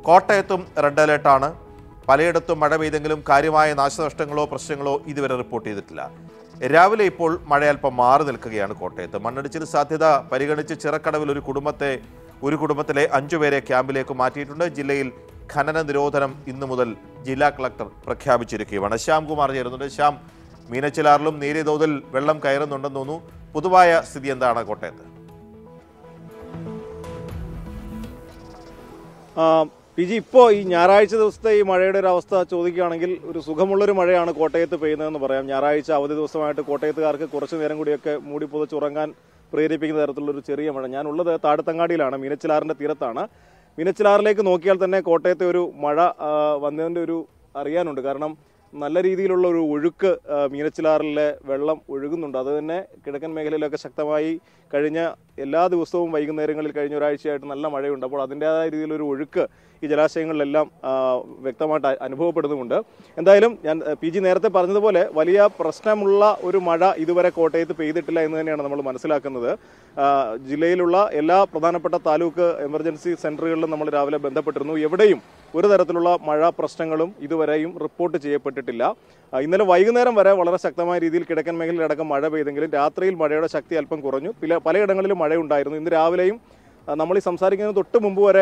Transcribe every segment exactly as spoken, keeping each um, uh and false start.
കോട്ടയത്തും റെഡ് അലേർട്ടാണ്. പലയിടത്തും മഴ പെയ്തെങ്കിലും കാര്യമായ നാശനഷ്ടങ്ങളോ പ്രശ്നങ്ങളോ ഇതുവരെ റിപ്പോർട്ട് ചെയ്തിട്ടില്ല. രാവിലെ ഇപ്പോൾ മഴ അല്പം മാറി നിൽക്കുകയാണ് കോട്ടയത്ത്. മണ്ണിടിച്ചിൽ സാധ്യത പരിഗണിച്ച് ചിറക്കടവിൽ ഒരു കുടുംബത്തെ ഒരു കുടുംബത്തിലെ അഞ്ചുപേരെ ക്യാമ്പിലേക്ക് മാറ്റിയിട്ടുണ്ട്. ജില്ലയിൽ ഖനന നിരോധനം ഇന്നു മുതൽ ജില്ലാ കളക്ടർ പ്രഖ്യാപിച്ചിരിക്കുകയാണ്. ശ്യാം കുമാർ ചേരുന്നുണ്ട്. ശ്യാം, മീനച്ചിലാറിലും നേരിയ തോതിൽ വെള്ളം കയറുന്നുണ്ടെന്ന് തോന്നുന്നു. പൊതുവായ സ്ഥിതി എന്താണ് കോട്ടയത്ത്? പി ജി, ഇപ്പോൾ ഈ ഞായറാഴ്ച ദിവസത്തെ ഈ മഴയുടെ ഒരു അവസ്ഥ ചോദിക്കുകയാണെങ്കിൽ ഒരു സുഖമുള്ളൊരു മഴയാണ് കോട്ടയത്ത് പെയ്യുന്നതെന്ന് പറയാം. ഞായറാഴ്ച അവധി ദിവസമായിട്ട് കോട്ടയത്തുകാർക്ക് കുറച്ചു നേരം കൂടിയൊക്കെ മൂടി പുതച്ചുറങ്ങാൻ പ്രേരിപ്പിക്കുന്ന തരത്തിലുള്ളൊരു ചെറിയ മഴ. ഞാനുള്ളത് താഴത്തങ്ങാടിയിലാണ്, മീനച്ചിലാറിൻ്റെ തീരത്താണ്. മീനച്ചിലാറിലേക്ക് നോക്കിയാൽ തന്നെ കോട്ടയത്തെ ഒരു മഴ വന്നതിൻ്റെ ഒരു അറിയാനുണ്ട്. കാരണം നല്ല രീതിയിലുള്ള ഒരു ഒഴുക്ക് മീനച്ചിലാറിലെ വെള്ളം ഒഴുകുന്നുണ്ട്. അത് തന്നെ കിഴക്കൻ മേഖലയിലൊക്കെ ശക്തമായി കഴിഞ്ഞ എല്ലാ ദിവസവും വൈകുന്നേരങ്ങളിൽ കഴിഞ്ഞ ഒരാഴ്ചയായിട്ട് നല്ല മഴയുണ്ട്. അപ്പോൾ അതിൻ്റേതായ രീതിയിലൊരു ഒഴുക്ക് ഈ ജലാശയങ്ങളിലെല്ലാം വ്യക്തമായിട്ട് അനുഭവപ്പെടുന്നുമുണ്ട്. എന്തായാലും ഞാൻ പി ജി നേരത്തെ പറഞ്ഞതുപോലെ വലിയ പ്രശ്നമുള്ള ഒരു മഴ ഇതുവരെ കോട്ടയത്ത് പെയ്തിട്ടില്ല എന്ന് തന്നെയാണ് നമ്മൾ മനസ്സിലാക്കുന്നത്. ജില്ലയിലുള്ള എല്ലാ പ്രധാനപ്പെട്ട താലൂക്ക് എമർജൻസി സെൻ്ററുകളിലും നമ്മൾ രാവിലെ ബന്ധപ്പെട്ടിരുന്നു. എവിടെയും ഒരു തരത്തിലുള്ള മഴ പ്രശ്നങ്ങളും ഇതുവരെയും റിപ്പോർട്ട് ചെയ്യപ്പെട്ടിട്ടില്ല. ഇന്നലെ വൈകുന്നേരം വരെ വളരെ ശക്തമായ രീതിയിൽ കിഴക്കൻ മേഖലയിലടക്കം മഴ പെയ്തെങ്കിലും രാത്രിയിൽ മഴയുടെ ശക്തി അല്പം കുറഞ്ഞു. പല പലയിടങ്ങളിലും മഴയുണ്ടായിരുന്നു. ഇന്ന് രാവിലെയും നമ്മൾ ഈ സംസാരിക്കുന്നതിന് തൊട്ട് മുമ്പ് വരെ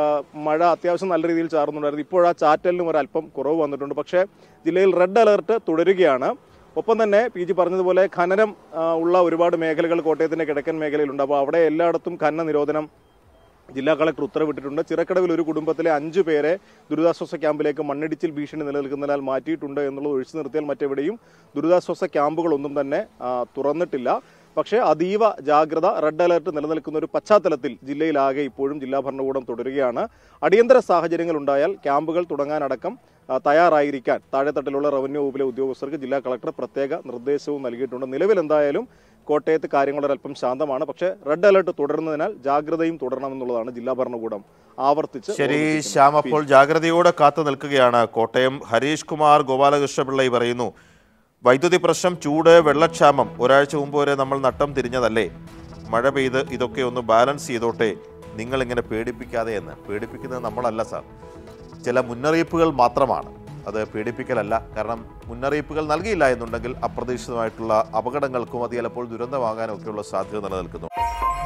മഴ അത്യാവശ്യം നല്ല രീതിയിൽ ചാർന്നുണ്ടായിരുന്നു. ഇപ്പോൾ ആ ചാറ്റലിനും ഒരല്പം കുറവ് വന്നിട്ടുണ്ട്. പക്ഷേ ജില്ലയിൽ റെഡ് അലർട്ട് തുടരുകയാണ്. ഒപ്പം തന്നെ പി ജി പറഞ്ഞതുപോലെ ഖനനം ഉള്ള ഒരുപാട് മേഖലകൾ കോട്ടയത്തിൻ്റെ കിഴക്കൻ മേഖലയിലുണ്ട്. അപ്പോൾ അവിടെ എല്ലായിടത്തും ഖനന നിരോധനം ജില്ലാ കളക്ടർ ഉത്തരവിട്ടിട്ടുണ്ട്. ചിറക്കടവിൽ ഒരു കുടുംബത്തിലെ അഞ്ചു പേരെ ദുരിതാശ്വാസ ക്യാമ്പിലേക്ക് മണ്ണിടിച്ചിൽ ഭീഷണി നിലനിൽക്കുന്നതിനാൽ മാറ്റിയിട്ടുണ്ട് എന്നുള്ളത് ഒഴിച്ചു നിർത്തിയാൽ മറ്റെവിടെയും ദുരിതാശ്വാസ ക്യാമ്പുകളൊന്നും തന്നെ തുറന്നിട്ടില്ല. പക്ഷേ അതീവ ജാഗ്രത, റെഡ് അലർട്ട് നിലനിൽക്കുന്ന ഒരു പശ്ചാത്തലത്തിൽ ജില്ലയിലാകെ ഇപ്പോഴും ജില്ലാ ഭരണകൂടം തുടരുകയാണ്. അടിയന്തര സാഹചര്യങ്ങൾ ഉണ്ടായാൽ ക്യാമ്പുകൾ തുടങ്ങാനടക്കം തയ്യാറായിരിക്കാൻ താഴെത്തട്ടിലുള്ള റവന്യൂ വകുപ്പിലെ ഉദ്യോഗസ്ഥർക്ക് ജില്ലാ കളക്ടർ പ്രത്യേക നിർദ്ദേശവും നൽകിയിട്ടുണ്ട്. നിലവിൽ എന്തായാലും കോട്ടയത്ത് കാര്യങ്ങൾ ഒരല്പം ശാന്തമാണ്. പക്ഷേ റെഡ് അലർട്ട് തുടരുന്നതിനാൽ ജാഗ്രതയും തുടരണമെന്നുള്ളതാണ് ജില്ലാ ഭരണകൂടം ആവർത്തിച്ച്. ശരി ശ്യാം, അപ്പോൾ ജാഗ്രതയോടെ കാത്തു നിൽക്കുകയാണ് കോട്ടയം. ഹരീഷ് കുമാർ ഗോപാലകൃഷ്ണപിള്ള പറയുന്നു, വൈദ്യുതി പ്രശ്നം, ചൂട്, വെള്ളക്ഷാമം ഒരാഴ്ച മുമ്പ് വരെ നമ്മൾ നട്ടം തിരിഞ്ഞതല്ലേ? മഴ പെയ്ത് ഇതൊക്കെ ഒന്ന് ബാലൻസ് ചെയ്തോട്ടെ, നിങ്ങളിങ്ങനെ പേടിപ്പിക്കാതെ എന്ന്. പേടിപ്പിക്കുന്നത് നമ്മളല്ല സാർ, ചില മുന്നറിയിപ്പുകൾ മാത്രമാണ്. അത് പേടിപ്പിക്കലല്ല. കാരണം മുന്നറിയിപ്പുകൾ നൽകിയില്ല എന്നുണ്ടെങ്കിൽ അപ്രതീക്ഷിതമായിട്ടുള്ള അപകടങ്ങൾക്കും അത് ചിലപ്പോൾ ദുരന്തമാകാനും ഒക്കെയുള്ള സാധ്യത നിലനിൽക്കുന്നു.